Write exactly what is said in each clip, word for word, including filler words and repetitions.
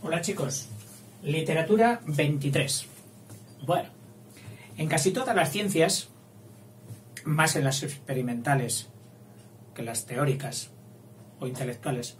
Hola chicos, literatura veintitrés. Bueno, en casi todas las ciencias, más en las experimentales que las teóricas o intelectuales,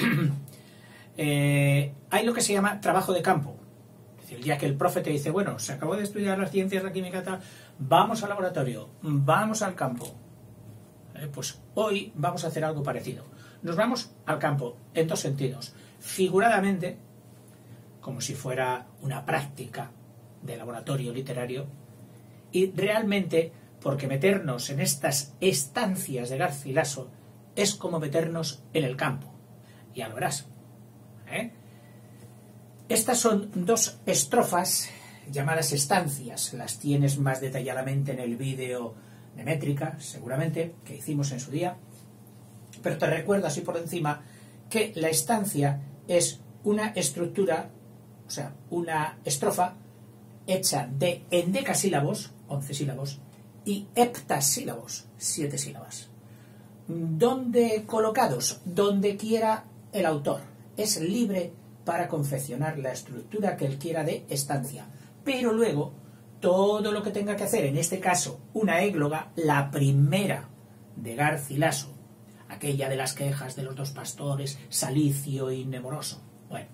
eh, hay lo que se llama trabajo de campo. Es decir, ya que el profe te dice, bueno, se acabó de estudiar las ciencias, la química, tal, vamos al laboratorio, vamos al campo. Eh, pues hoy vamos a hacer algo parecido. Nos vamos al campo en dos sentidos. Figuradamente, como si fuera una práctica de laboratorio literario, y realmente porque meternos en estas estancias de Garcilaso es como meternos en el campo. Ya lo verás. ¿Eh? Estas son dos estrofas llamadas estancias. Las tienes más detalladamente en el vídeo de métrica, seguramente, que hicimos en su día. Pero te recuerdo así por encima que la estancia es una estructura, o sea, una estrofa hecha de endecasílabos, once sílabos, y heptasílabos, siete sílabas. ¿Dónde colocados? Donde quiera el autor. Es libre para confeccionar la estructura que él quiera de estancia. Pero luego, todo lo que tenga que hacer, en este caso, una égloga, la primera de Garcilaso, aquella de las quejas de los dos pastores, Salicio y Nemoroso. Bueno,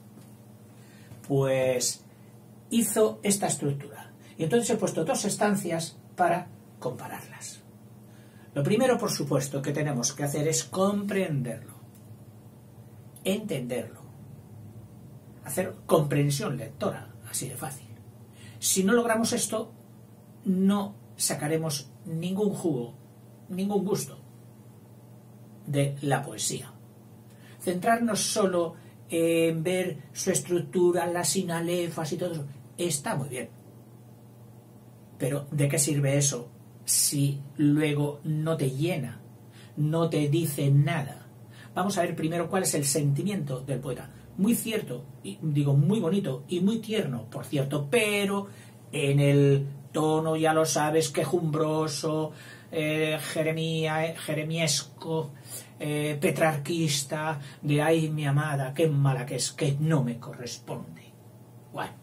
pues hizo esta estructura. Y entonces he puesto dos estancias para compararlas. Lo primero, por supuesto, que tenemos que hacer es comprenderlo, entenderlo, hacer comprensión lectora, así de fácil. Si no logramos esto, no sacaremos ningún jugo, ningún gusto de la poesía. Centrarnos solo en ver su estructura, las sinalefas y todo eso, está muy bien. Pero ¿de qué sirve eso si luego no te llena, no te dice nada? Vamos a ver primero cuál es el sentimiento del poeta. Muy cierto, y digo muy bonito y muy tierno, por cierto, pero en el tono, ya lo sabes, quejumbroso, eh, jeremía, eh, jeremiesco, eh, petrarquista, de ay mi amada, qué mala que es, que no me corresponde. Bueno,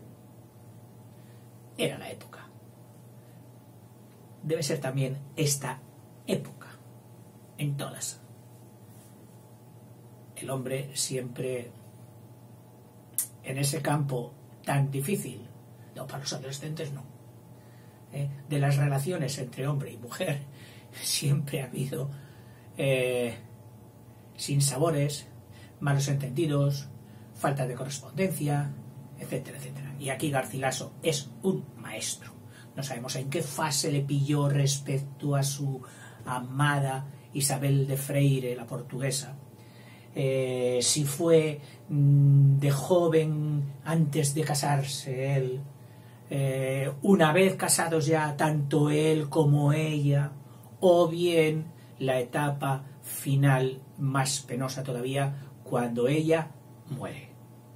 era la época. Debe ser también esta época, en todas. El hombre siempre en ese campo tan difícil, no, para los adolescentes no, ¿eh? De las relaciones entre hombre y mujer, siempre ha habido eh, sinsabores, malos entendidos, falta de correspondencia, etcétera, etcétera. Y aquí Garcilaso es un maestro. No sabemos en qué fase le pilló respecto a su amada Isabel de Freire, la portuguesa. Eh, si fue mmm, de joven antes de casarse él, eh, una vez casados ya tanto él como ella, o bien la etapa final más penosa todavía cuando ella muere.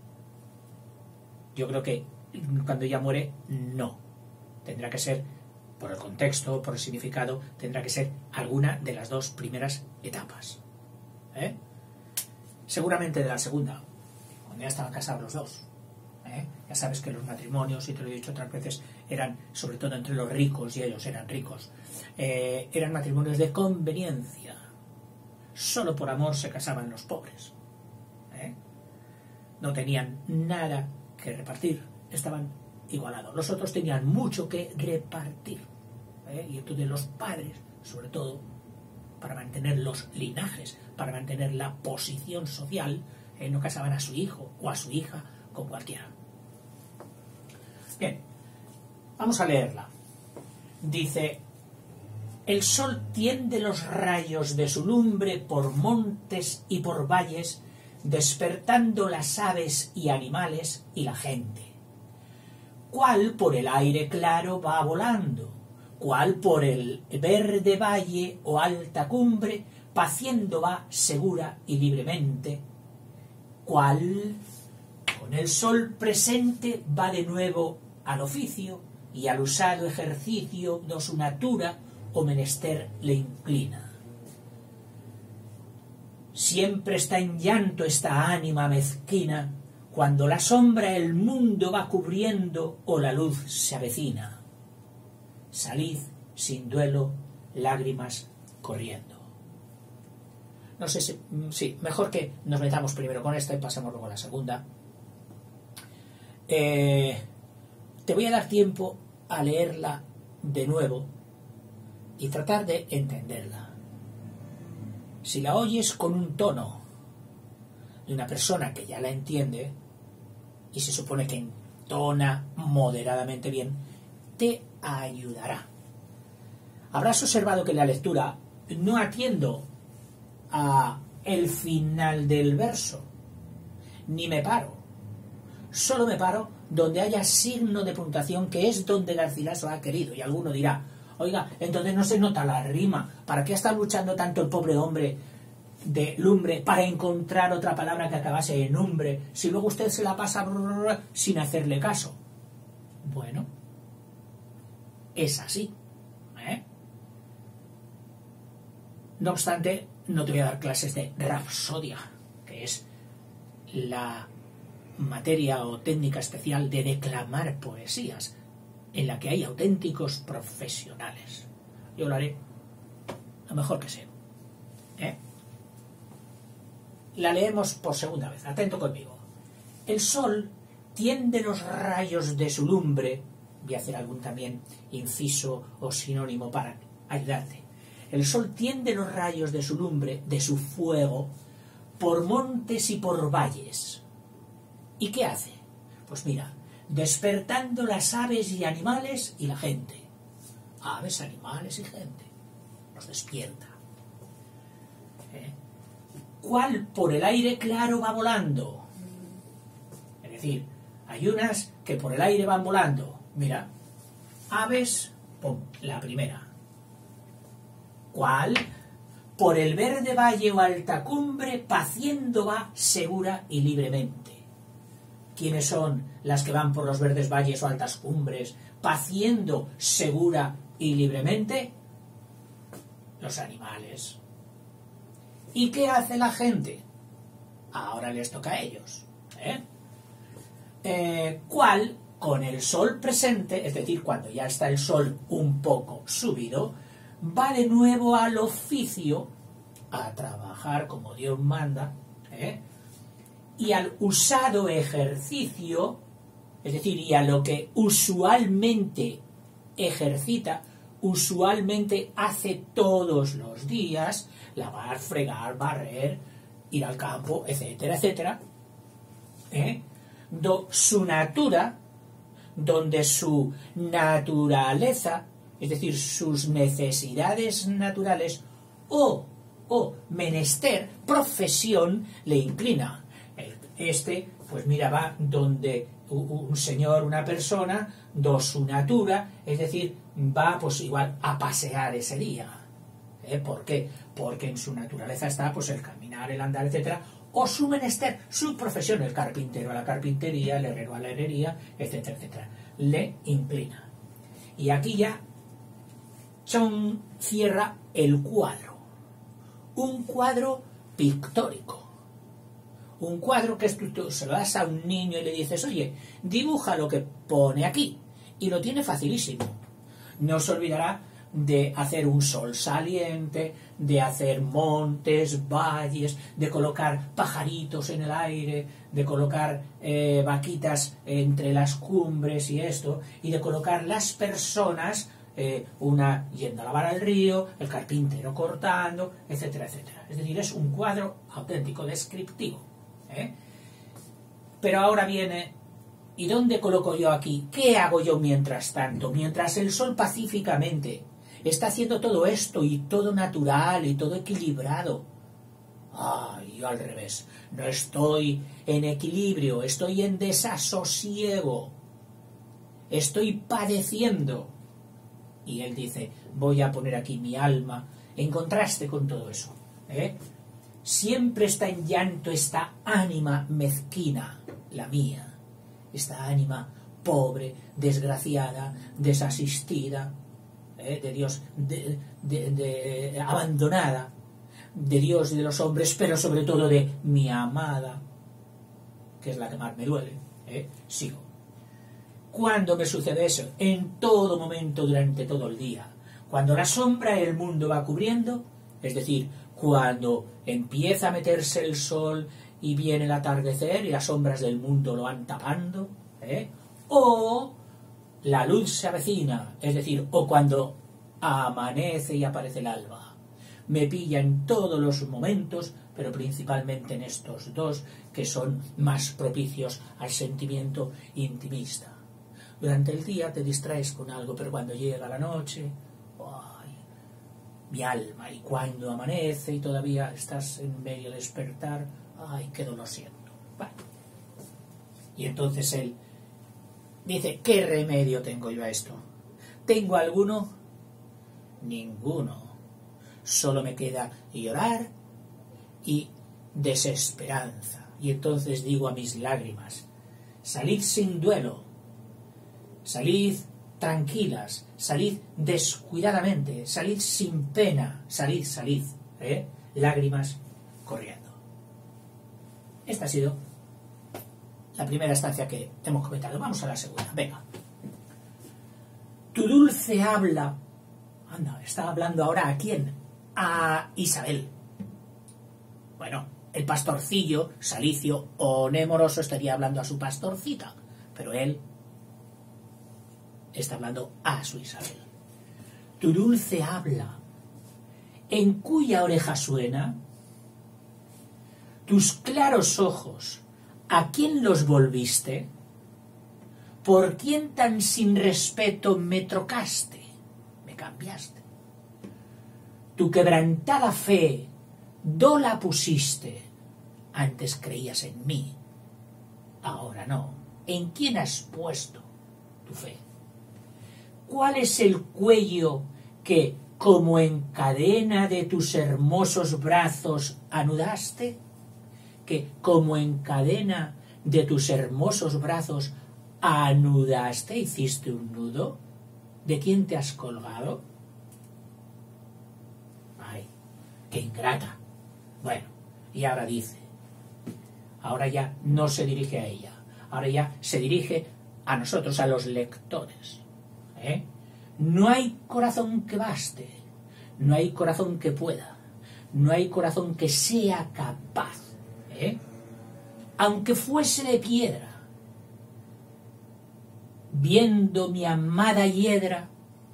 Yo creo que cuando ella muere, no. Tendrá que ser, por el contexto, por el significado, tendrá que ser alguna de las dos primeras etapas. ¿Eh? Seguramente de la segunda, cuando ya estaban casados los dos. ¿Eh? Ya sabes que los matrimonios, y te lo he dicho otras veces, eran, sobre todo entre los ricos, y ellos eran ricos, eh, eran matrimonios de conveniencia. Solo por amor se casaban los pobres. ¿Eh? No tenían nada que repartir, estaban igualados. Los otros tenían mucho que repartir. ¿Eh? Y entonces los padres, sobre todo, para mantener los linajes, para mantener la posición social, eh, no casaban a su hijo o a su hija con cualquiera. Bien, vamos a leerla. Dice: el sol tiende los rayos de su lumbre por montes y por valles, despertando las aves y animales y la gente. Cuál por el aire claro va volando, cuál por el verde valle o alta cumbre, paciendo va segura y libremente, cuál con el sol presente va de nuevo al oficio y al usado ejercicio do su natura o menester le inclina. Siempre está en llanto esta ánima mezquina, cuando la sombra el mundo va cubriendo o la luz se avecina. Salid sin duelo, lágrimas corriendo. No sé si... Sí, mejor que nos metamos primero con esta y pasemos luego a la segunda. Eh, te voy a dar tiempo a leerla de nuevo y tratar de entenderla. Si la oyes con un tono de una persona que ya la entiende, y se supone que entona moderadamente bien, te ayudará. Habrás observado que en la lectura no atiendo a el final del verso, ni me paro. Solo me paro donde haya signo de puntuación, que es donde Garcilaso ha querido. Y alguno dirá, oiga, entonces no se nota la rima. ¿Para qué está luchando tanto el pobre hombre de lumbre para encontrar otra palabra que acabase en umbre, si luego usted se la pasa sin hacerle caso? Bueno, es así, ¿eh? No obstante, no te voy a dar clases de rapsodia, que es la materia o técnica especial de declamar poesías, en la que hay auténticos profesionales. Yo lo haré lo mejor que sé, ¿eh? La leemos por segunda vez, atento conmigo. El sol tiende los rayos de su lumbre, voy a hacer algún también inciso o sinónimo para ayudarte. El sol tiende los rayos de su lumbre, de su fuego, por montes y por valles. ¿Y qué hace? Pues mira, despertando las aves y animales y la gente. Aves, animales y gente. Los despierta. ¿Eh? ¿Cuál por el aire claro va volando? Es decir, hay unas que por el aire van volando. Mira, aves, pum, la primera. ¿Cuál? Por el verde valle o alta cumbre, paciendo va segura y libremente. ¿Quiénes son las que van por los verdes valles o altas cumbres, paciendo segura y libremente? Los animales. ¿Y qué hace la gente? Ahora les toca a ellos. ¿Eh? Eh, ¿Cuál? Con el sol presente, es decir, cuando ya está el sol un poco subido, va de nuevo al oficio, a trabajar como Dios manda, ¿eh? Y al usado ejercicio, es decir, y a lo que usualmente ejercita, usualmente hace todos los días, lavar, fregar, barrer, ir al campo, etcétera, etcétera, ¿eh? Do, su natura, donde su naturaleza, es decir, sus necesidades naturales o, o menester, profesión, le inclina. Este, pues mira, va donde un señor, una persona, do su natura, es decir, va pues igual a pasear ese día. ¿Eh? ¿Por qué? Porque en su naturaleza está pues el caminar, el andar, etcétera, o su menester, su profesión, el carpintero a la carpintería, el herrero a la herrería, etcétera, etcétera, le inclina. Y aquí ya Chon cierra el cuadro. Un cuadro pictórico. Un cuadro que tú se lo das a un niño y le dices, oye, dibuja lo que pone aquí. Y lo tiene facilísimo. No se olvidará de hacer un sol saliente, de hacer montes, valles, de colocar pajaritos en el aire, de colocar eh, vaquitas entre las cumbres y esto, y de colocar las personas, eh, una yendo a lavar al río, el carpintero cortando, etcétera, etcétera. Es decir, es un cuadro auténtico, descriptivo. ¿Eh? Pero ahora viene, ¿y dónde coloco yo aquí? ¿Qué hago yo mientras tanto? Mientras el sol pacíficamente está haciendo todo esto y todo natural y todo equilibrado. Ay, yo al revés, no estoy en equilibrio, estoy en desasosiego, estoy padeciendo. Y él dice, voy a poner aquí mi alma en contraste con todo eso. ¿Eh? Siempre está en llanto esta ánima mezquina, la mía, esta ánima pobre, desgraciada, desasistida, ¿eh? de Dios, de, de, de, abandonada, de Dios y de los hombres, pero sobre todo de mi amada. que es la que más me duele, ¿eh? Sigo. ¿Cuándo me sucede eso? En todo momento, durante todo el día. Cuando la sombra el mundo va cubriendo, es decir, cuando empieza a meterse el sol y viene el atardecer y las sombras del mundo lo van tapando, ¿eh? O la luz se avecina, es decir, o cuando amanece y aparece el alba. Me pilla en todos los momentos, pero principalmente en estos dos, que son más propicios al sentimiento intimista. Durante el día te distraes con algo, pero cuando llega la noche, ¡ay! Mi alma, y cuando amanece y todavía estás en medio de despertar, ¡ay, qué dolor siento! Bueno. Y entonces él dice, ¿qué remedio tengo yo a esto? ¿Tengo alguno? Ninguno. Solo me queda llorar y desesperanza. Y entonces digo a mis lágrimas, salid sin duelo, salid tranquilas, salid descuidadamente, salid sin pena, salid, salid, ¿eh? Lágrimas corriendo. Esta ha sido la primera estancia que hemos comentado. Vamos a la segunda, venga. Tu dulce habla, anda, está hablando ahora ¿a quién? A Isabel. Bueno, el pastorcillo, Salicio o Nemoroso estaría hablando a su pastorcita, pero él está hablando a su Isabel. Tu dulce habla, ¿en cuya oreja suena? Tus claros ojos, ¿a quién los volviste? ¿Por quién tan sin respeto me trocaste? Me cambiaste. Tu quebrantada fe, ¿dó la pusiste? Antes creías en mí, ahora no. ¿En quién has puesto tu fe? ¿Cuál es el cuello que, como en cadena de tus hermosos brazos, anudaste? Que, como en cadena de tus hermosos brazos, anudaste, hiciste un nudo. ¿De quién te has colgado? Ay, qué ingrata. Bueno, y ahora dice, ahora ya no se dirige a ella, ahora ya se dirige a nosotros, a los lectores. ¿Eh? No hay corazón que baste, no hay corazón que pueda, no hay corazón que sea capaz, ¿eh? Aunque fuese de piedra, viendo mi amada hiedra.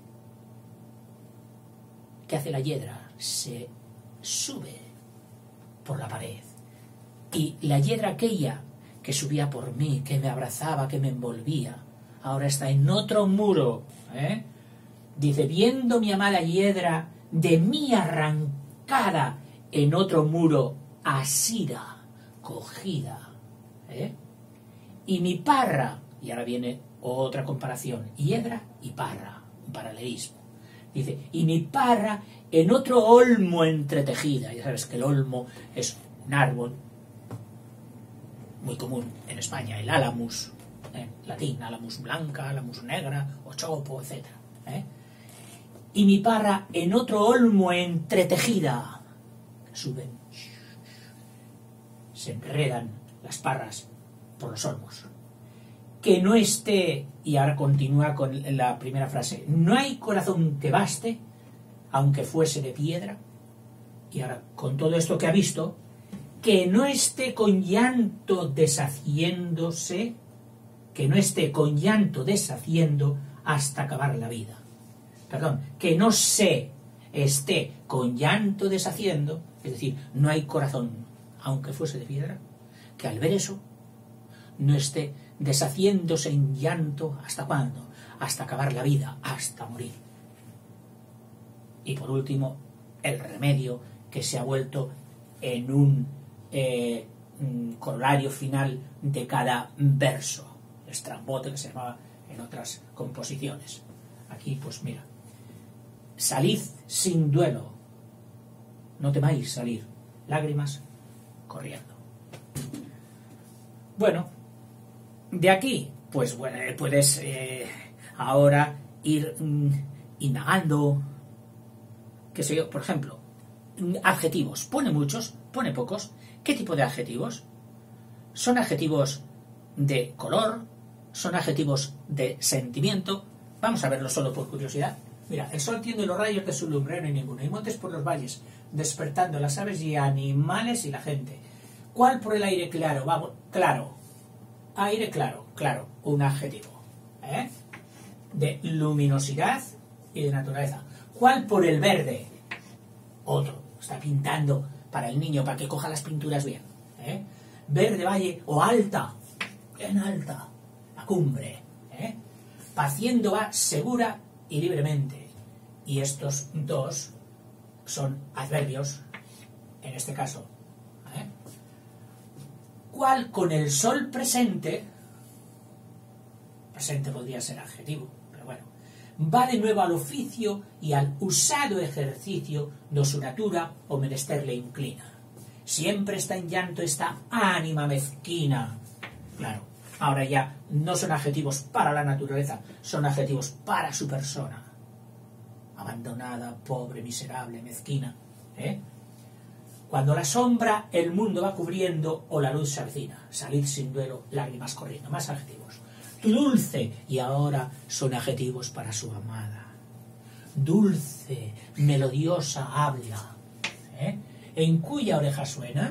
¿Qué hace la hiedra? Se sube por la pared. Y la hiedra aquella que subía por mí, que me abrazaba, que me envolvía, ahora está en otro muro, ¿eh? Dice, viendo mi amada hiedra de mí arrancada en otro muro, asida, cogida, ¿eh? Y mi parra, y ahora viene otra comparación, hiedra y parra, un paralelismo. Dice, y mi parra en otro olmo entretejida. Ya sabes que el olmo es un árbol muy común en España, el álamus, en latín, álamus blanca, álamus negra, o chopo, etcétera, ¿eh? Y mi parra en otro olmo entretejida. Suben, se enredan las parras por los olmos. Que no esté, y ahora continúa con la primera frase, no hay corazón que baste, aunque fuese de piedra. Y ahora, con todo esto que ha visto, que no esté con llanto deshaciéndose, que no esté con llanto deshaciendo hasta acabar la vida. Perdón, que no se esté con llanto deshaciendo, es decir, no hay corazón, aunque fuese de piedra, que al ver eso no esté deshaciéndose en llanto. ¿Hasta cuándo? Hasta acabar la vida, hasta morir. Y por último, el remedio, que se ha vuelto en un eh, corolario final de cada verso, estrambote que se llamaba en otras composiciones. Aquí, pues mira, salid sin duelo, no temáis salir, lágrimas corriendo. Bueno, de aquí, pues bueno, puedes eh, ahora ir mm, indagando, qué sé yo, por ejemplo, adjetivos. Pone muchos, pone pocos. ¿Qué tipo de adjetivos? son adjetivos de color, son adjetivos de sentimiento. Vamos a verlo solo por curiosidad. Mira, el sol tiende los rayos de su lumbrero y ninguno, y montes por los valles, despertando las aves y animales y la gente. ¿Cuál por el aire claro? Vamos, claro. Aire claro, claro, un adjetivo, ¿eh? De luminosidad y de naturaleza. ¿Cuál por el verde? Otro. Está pintando para el niño, para que coja las pinturas bien, ¿eh? Verde valle o alta, en alta, la cumbre, ¿eh? Paciendo va segura y libremente. Y estos dos son adverbios, en este caso, ¿eh? ¿Cuál con el sol presente? Presente podría ser adjetivo, pero bueno. Va de nuevo al oficio y al usado ejercicio de su natura o menester le inclina. Siempre está en llanto esta ánima mezquina. Claro, ahora ya no son adjetivos para la naturaleza, son adjetivos para su persona. Abandonada, pobre, miserable, mezquina, ¿eh? Cuando la sombra el mundo va cubriendo o la luz se avecina, salid sin duelo, lágrimas corriendo. Más adjetivos. Tu dulce, y ahora son adjetivos para su amada. Dulce, melodiosa habla, ¿eh? En cuya oreja suena.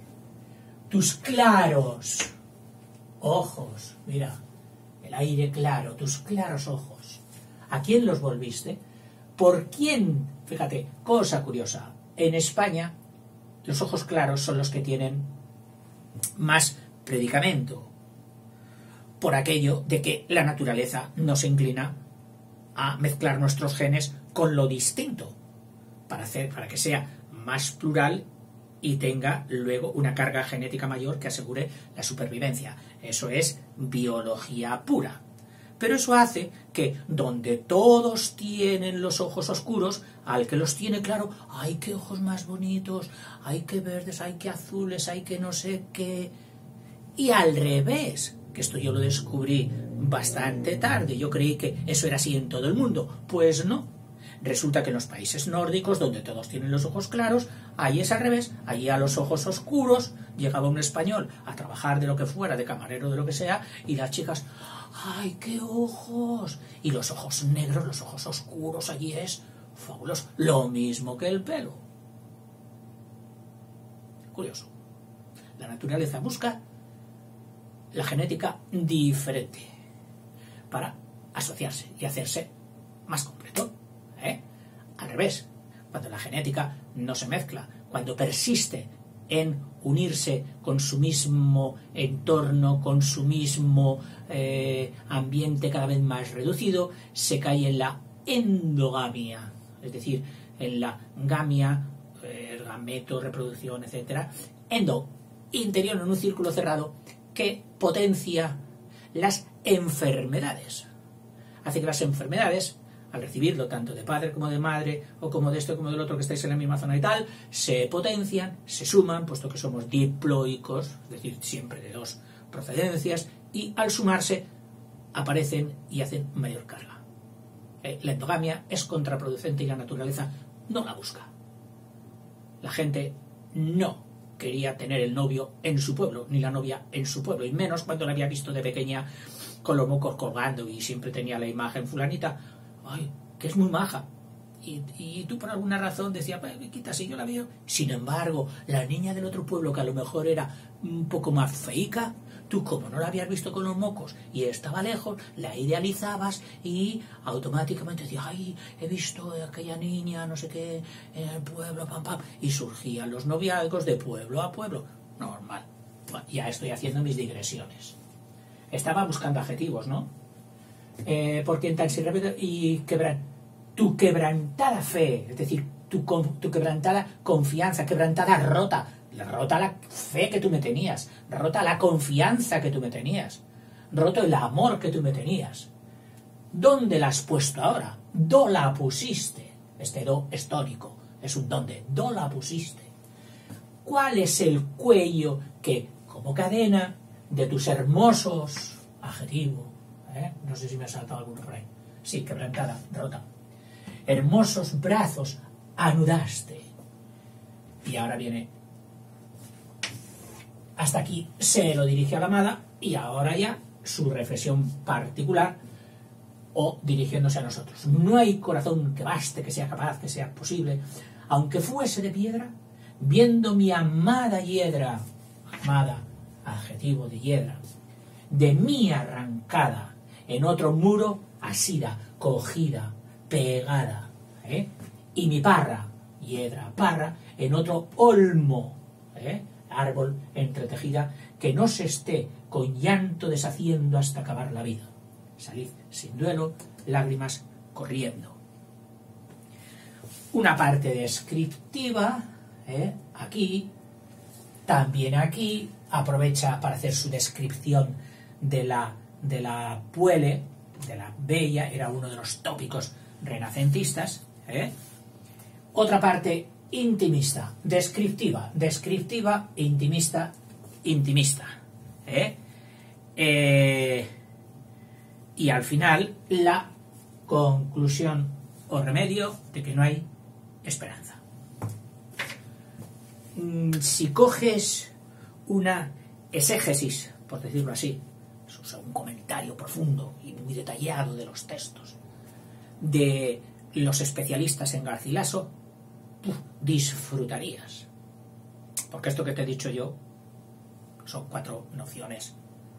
Tus claros ojos, mira, el aire claro, tus claros ojos. ¿A quién los volviste? ¿Por quién? Fíjate, cosa curiosa. En España, los ojos claros son los que tienen más predicamento, por aquello de que la naturaleza nos inclina a mezclar nuestros genes con lo distinto, para, hacer, para que sea más plural y tenga luego una carga genética mayor que asegure la supervivencia. Eso es biología pura. Pero eso hace que donde todos tienen los ojos oscuros, al que los tiene claro, ¡ay, qué ojos más bonitos! ¡Ay, qué verdes! ¡Ay, qué azules! ¡Ay, qué no sé qué! Y al revés, que esto yo lo descubrí bastante tarde, yo creí que eso era así en todo el mundo. Pues no. Resulta que en los países nórdicos, donde todos tienen los ojos claros, ahí es al revés, allí a los ojos oscuros llegaba un español a trabajar de lo que fuera, de camarero, de lo que sea, y las chicas, ¡ay, qué ojos! Y los ojos negros, los ojos oscuros, allí es fabuloso. Lo mismo que el pelo. Curioso. La naturaleza busca la genética diferente para asociarse y hacerse más completo. ¿Eh? Al revés, cuando la genética no se mezcla, cuando persiste en unirse con su mismo entorno, con su mismo eh, ambiente cada vez más reducido, se cae en la endogamia, es decir, en la gamia, eh, gameto, reproducción, etcétera. Endo, interior en un círculo cerrado que potencia las enfermedades. Hace que las enfermedades, al recibirlo tanto de padre como de madre, o como de esto como del otro que estáis en la misma zona y tal, se potencian, se suman, puesto que somos diploicos, es decir, siempre de dos procedencias, y al sumarse aparecen y hacen mayor carga. Eh, la endogamia es contraproducente y la naturaleza no la busca. La gente no quería tener el novio en su pueblo, ni la novia en su pueblo, y menos cuando la había visto de pequeña con los mocos colgando y siempre tenía la imagen fulanita, ¡ay, que es muy maja! Y, y tú por alguna razón decías, pues me quita si yo la veo. Sin embargo, la niña del otro pueblo, que a lo mejor era un poco más feica, tú como no la habías visto con los mocos y estaba lejos, la idealizabas y automáticamente decías, ¡ay, he visto a aquella niña, no sé qué, en el pueblo, pam, pam! Y surgían los noviazgos de pueblo a pueblo. Normal. Bueno, ya estoy haciendo mis digresiones. Estaba buscando adjetivos, ¿no? Eh, porque en tan sin remedio y quebran, tu quebrantada fe, es decir, tu, tu quebrantada confianza, quebrantada rota, rota la fe que tú me tenías, rota la confianza que tú me tenías, roto el amor que tú me tenías. ¿Dónde la has puesto ahora? Do la pusiste. Este do es tónico, es un dónde, do la pusiste. ¿Cuál es el cuello que, como cadena de tus hermosos adjetivos, ¿eh? No sé si me ha saltado alguno por ahí. Sí, quebrantada, rota. Hermosos brazos anudaste. Y ahora viene hasta aquí se lo dirige a la amada y ahora ya su reflexión particular o dirigiéndose a nosotros. No hay corazón que baste, que sea capaz, que sea posible, aunque fuese de piedra, viendo mi amada hiedra, amada, adjetivo de hiedra, de mí arrancada, en otro muro asida, cogida, pegada, ¿eh? Y mi parra, hiedra, parra, en otro olmo, ¿eh? Árbol entretejida, que no se esté con llanto deshaciendo hasta acabar la vida. Salid sin duelo, lágrimas corriendo. Una parte descriptiva, ¿eh? Aquí, también aquí, aprovecha para hacer su descripción de la, de la puele, de la bella, era uno de los tópicos renacentistas, ¿eh? Otra parte intimista, descriptiva, descriptiva, intimista, intimista, ¿eh? Eh, y al final la conclusión o remedio de que no hay esperanza. Si coges una exégesis, por decirlo así, o sea, un comentario profundo y muy detallado de los textos de los especialistas en Garcilaso, uf, disfrutarías. Porque esto que te he dicho yo son cuatro nociones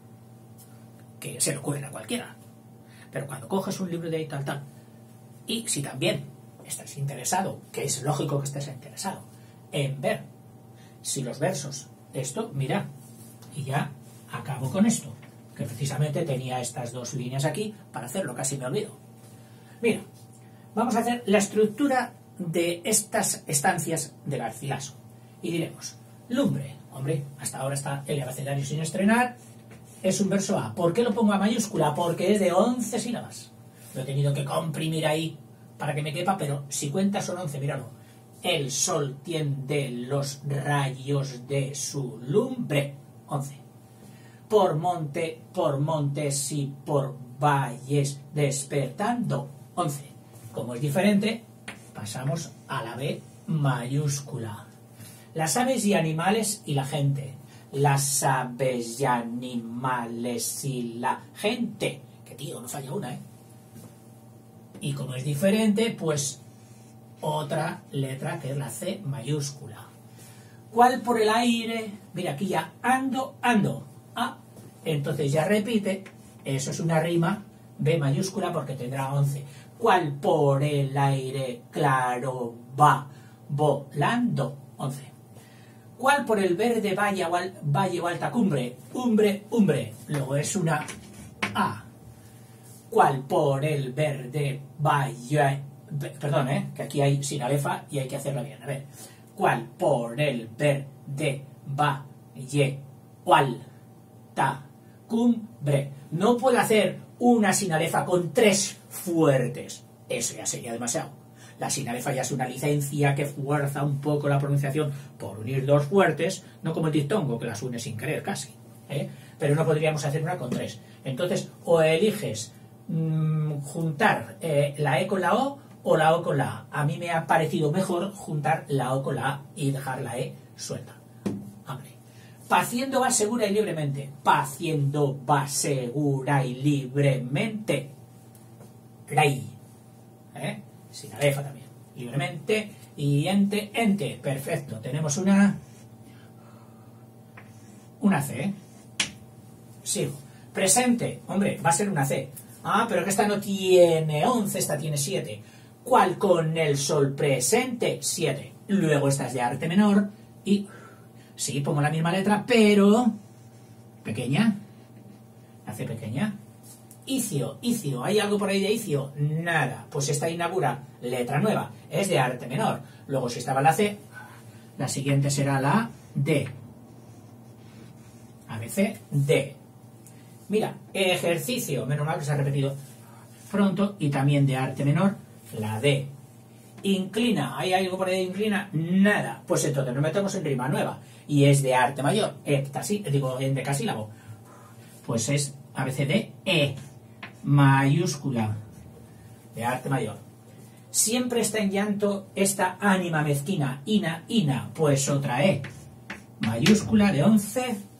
que se le ocurren a cualquiera. Pero cuando coges un libro de ahí tal tal, y si también estás interesado, que es lógico que estés interesado, en ver si los versos de esto, mira, y ya acabo con esto, que precisamente tenía estas dos líneas aquí para hacerlo, casi me olvido. Mira, vamos a hacer la estructura de estas estancias de Garcilaso. Y diremos, lumbre, hombre, hasta ahora está el abecedario sin estrenar, es un verso A. ¿Por qué lo pongo a mayúscula? Porque es de once sílabas. Lo he tenido que comprimir ahí para que me quepa, pero si cuentas son once, míralo. El sol tiende los rayos de su lumbre. once. Por monte, por montes y por valles despertando. once. Como es diferente, pasamos a la B mayúscula. Las aves y animales y la gente. Las aves y animales y la gente. Que tío, no falla una, ¿eh? Y como es diferente, pues otra letra que es la C mayúscula. ¿Cuál por el aire? Mira, aquí ya ando, ando. Ah, entonces ya repite. Eso es una rima B mayúscula porque tendrá once. ¿Cuál por el aire claro va volando? once. ¿Cuál por el verde valle o, al, valle o alta cumbre? Umbre, umbre. Luego es una A. ¿Cuál por el verde valle? Perdón, ¿eh? Que aquí hay sin alefa y hay que hacerlo bien. A ver. ¿Cuál por el verde valle o alta cumbre? No puedo hacer una sin alefa con tres fuertes. Eso ya sería demasiado. La sinalefa ya es una licencia que fuerza un poco la pronunciación por unir dos fuertes, no como el diptongo, que las une sin querer casi, ¿eh? Pero no podríamos hacer una con tres. Entonces, o eliges mmm, juntar eh, la E con la O o la O con la A. A mí me ha parecido mejor juntar la O con la A y dejar la E suelta. Hombre. Paciendo va segura y libremente. Paciendo va segura y libremente. Rey. ¿Eh? Sin alefa también. Libremente y ente, ente. Perfecto. Tenemos una... Una C. ¿eh? Sigo. Presente. Hombre, va a ser una C. Ah, pero que esta no tiene once, esta tiene siete. ¿Cuál con el sol presente? siete. Luego esta es de arte menor y... Sí, pongo la misma letra, pero... Pequeña. La C pequeña. Icio, icio, ¿hay algo por ahí de icio? Nada, pues esta inaugura letra nueva, es de arte menor. Luego si estaba la C, la siguiente será la D. A, B, C, D. Mira, ejercicio, menos mal que se ha repetido pronto, y también de arte menor, la D. Inclina, ¿hay algo por ahí de inclina? Nada, pues entonces nos metemos en rima nueva, y es de arte mayor, heptasi, digo, en decasílabo. Pues es A, B, C, D, E. Mayúscula de arte mayor. Siempre está en llanto esta ánima mezquina, ina, ina, pues otra E mayúscula de once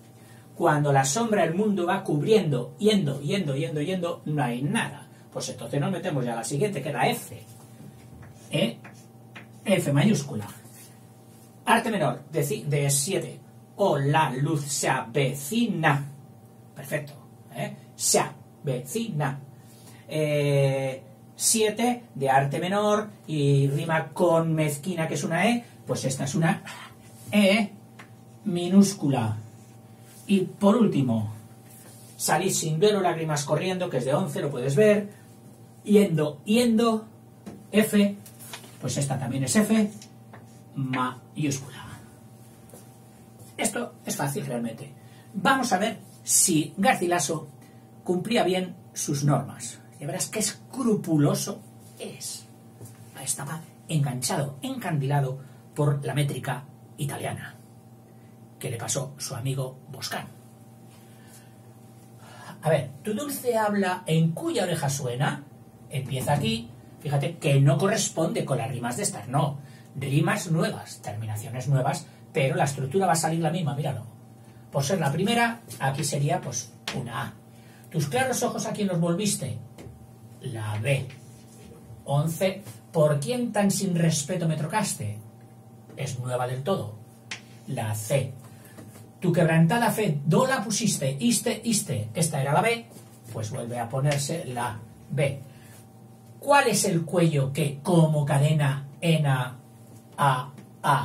Cuando la sombra del mundo va cubriendo, yendo, yendo, yendo, yendo, no hay nada. Pues entonces nos metemos ya a la siguiente, que es la F. ¿Eh? F mayúscula. Arte menor de siete. O la luz se avecina. Perfecto. ¿Eh? Se avecina. Eh, siete de arte menor y rima con mezquina, que es una E. Pues esta es una E minúscula. Y por último, salid sin duelo, lágrimas corriendo, que es de once, lo puedes ver. Yendo, yendo, F, pues esta también es F mayúscula. Esto es fácil realmente. Vamos a ver si Garcilaso cumplía bien sus normas. Ya verás qué escrupuloso es. Estaba enganchado, encandilado por la métrica italiana que le pasó su amigo Boscán. A ver, tu dulce habla en cuya oreja suena, empieza aquí, fíjate que no corresponde con las rimas de estas, no, rimas nuevas, terminaciones nuevas, pero la estructura va a salir la misma, míralo. Por ser la primera, aquí sería pues una A. Tus claros ojos, ¿a quién los volviste? La B. once. ¿Por quién tan sin respeto me trocaste? Es nueva del todo. La C. Tu quebrantada fe, do la pusiste, iste, iste. Esta era la B, pues vuelve a ponerse la B. ¿Cuál es el cuello que como cadena ena a a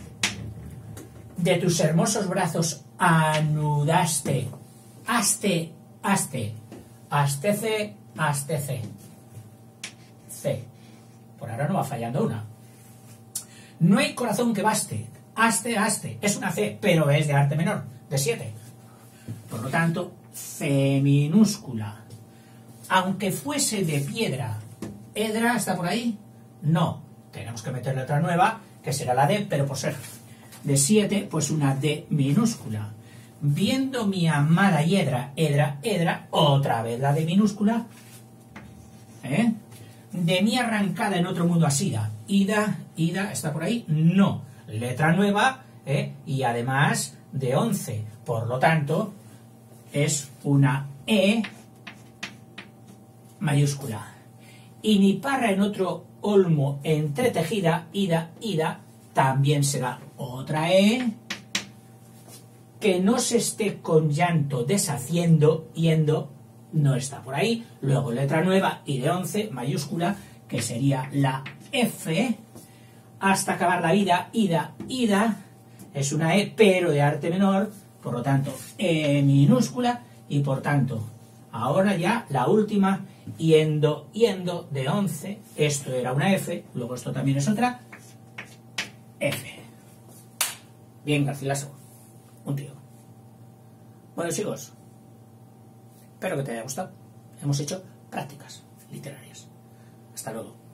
de tus hermosos brazos anudaste? Aste, aste, astece, astece. C. Por ahora no va fallando una. No hay corazón que baste. Aste, aste. Es una C, pero es de arte menor, de siete. Por lo tanto, C minúscula. Aunque fuese de piedra, ¿edra está por ahí? No. Tenemos que meterle otra nueva, que será la D, pero por ser de siete, pues una D minúscula. Viendo mi amada hiedra, edra, edra, otra vez la D minúscula. ¿Eh? De mí arrancada en otro mundo asida. Ida, ida, ¿está por ahí? No. Letra nueva, ¿eh? Y además de once. Por lo tanto, es una E mayúscula. Y mi parra en otro olmo entretejida, ida, ida, también será otra E. Que no se esté con llanto deshaciendo, yendo, no está por ahí. Luego letra nueva y de once, mayúscula, que sería la F. Hasta acabar la vida, ida, ida, es una E, pero de arte menor, por lo tanto, E minúscula, y por tanto, ahora ya la última, yendo, yendo, de once, esto era una F, luego esto también es otra, F. Bien, Garcilaso, un tío. Bueno, chicos, espero que te haya gustado. Hemos hecho prácticas literarias. Hasta luego.